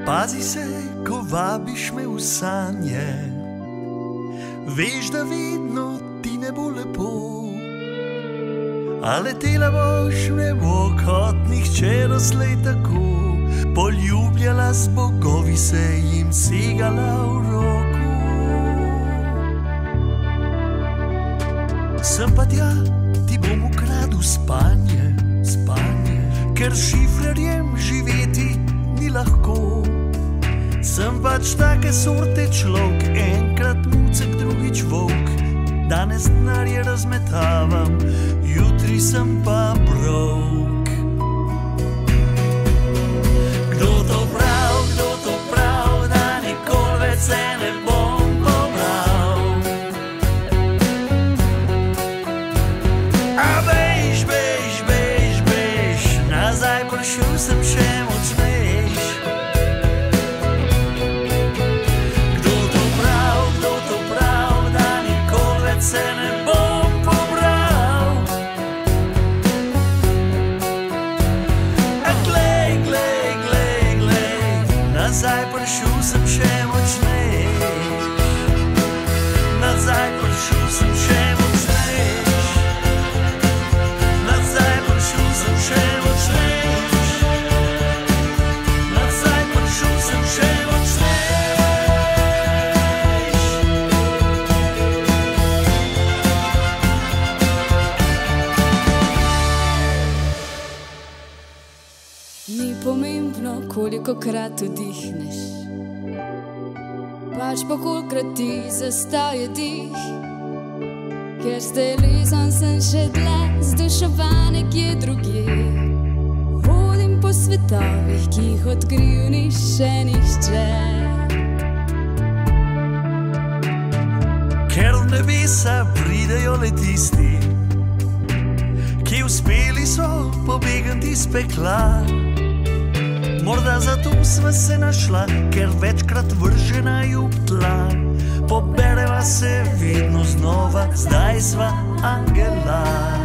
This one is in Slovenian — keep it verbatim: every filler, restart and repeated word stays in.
Pazi se, ko vabiš me v sanje, veš, da vedno ti ne bo lepo, a letela boš v nebo kot nihče doslej tako, poljubljala z bogovi se jim segala v roko. Sem pa tja, ti bom ukradil spanje, spanje, ker s Šifrerjem živeti ni lahko. Sem pač take sorte človek, enkrat mucek, drugič volk, danes denarje razmetavam, jutri sem pa brok. Kdo to prav, kdo to prav, da nikoli več se ne bom pobral? A bež, bež, bež, bež, nazaj prišel sem še močnejš. Kdo to prav, kdo to prav, da nikoli več se ne bom pobral? A glej, glej, glej, glej, nazaj prišel sem še močnejš. Nazaj prišel sem še močnejš. Nazaj prišel sem še močnejš. Nazaj prišel sem še močnejš. Ni pomembno, kolikokrat vdihneš, pač pa kolikrat ti zastaje dih, ker s telezom sem še dlje, z dušo pa nekje drugje. Hodim po svetovih, ki jih odkril ni še nihče. Ker v nebesa pridejo le tisti, ki uspeli so pobegniti iz pekla. Morda zato sva se našla, ker večkrat vržena ju v tla. Pobereva se vedno znova, zdaj sva angela.